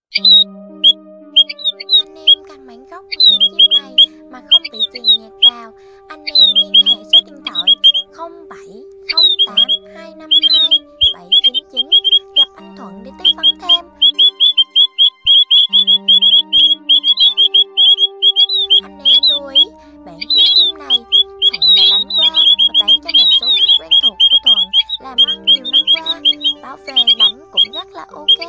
Anh em căn bản gốc của tiếng chim này mà không bị chèn nhạc vào, anh em liên hệ số điện thoại 0708252799 gặp anh Thuận để tư vấn thêm. Anh em lưu ý, bản tiếng chim này Thuận đã đánh qua và bán cho một số khách quen thuộc của Thuận làm ăn nhiều năm qua, báo về đánh cũng rất là ok.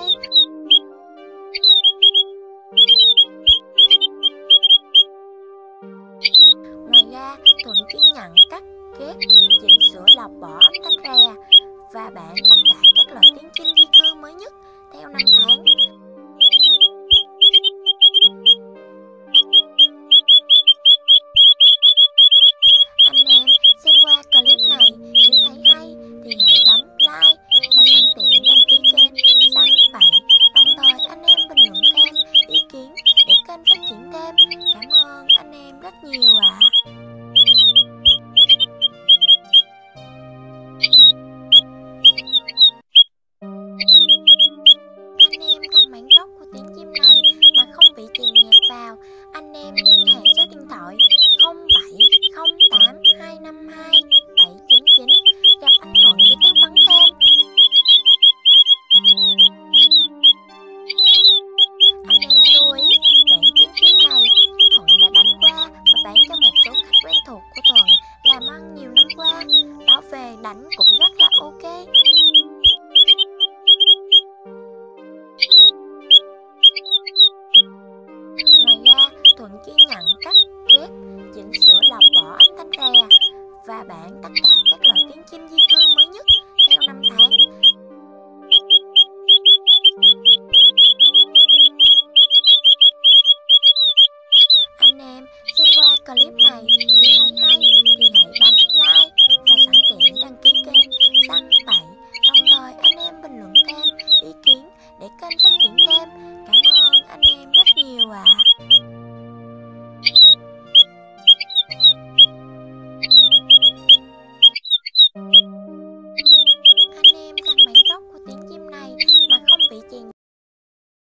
Ngoài ra, Thuận chuyên nhận cắt, ghép, chỉnh sửa lọc bỏ âm thanh rè và bản tất cả các loại tiếng chim di cư mới nhất theo năm tháng. Anh em xem qua clip này, nếu thấy hay thì hãy bấm like và sẵn tiện đăng ký kênh Săn Bậy, đồng thời anh em bình luận thêm ý kiến để kênh phát triển thêm. Cảm ơn anh em rất nhiều ạ. Anh em căn bản gốc của tiếng chim này mà không bị chèn nhạc vào, anh em liên hệ số điện thoại 0708252799 gặp anh Thuận để tư vấn thêm. Anh em lưu ý, bản tiếng chim này Thuận đã đánh qua và bán cho một số khách quen thuộc của Thuận làm ăn nhiều năm qua, báo về đánh cũng rất là ok. Ngoài ra, Thuận chuyên nhận cắt, ghép, chỉnh sửa lọc bỏ âm thanh rè và bản tất cả các loại tiếng chim di cư mới nhất theo năm tháng. Anh em xem qua clip này, nếu thấy hay thì hãy bấm like và sẵn tiện đăng ký kênh Săn Bậy, đồng thời anh em bình luận thêm ý kiến để kênh phát triển thêm. Cảm ơn anh em rất nhiều ạ.